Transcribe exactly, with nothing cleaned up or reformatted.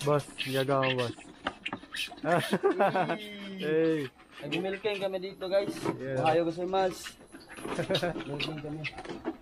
Boss, yaga mo, boss. Hey. Nag-milking kami dito, guys. Yeah. Ohayo gozaimasu. Milking kami.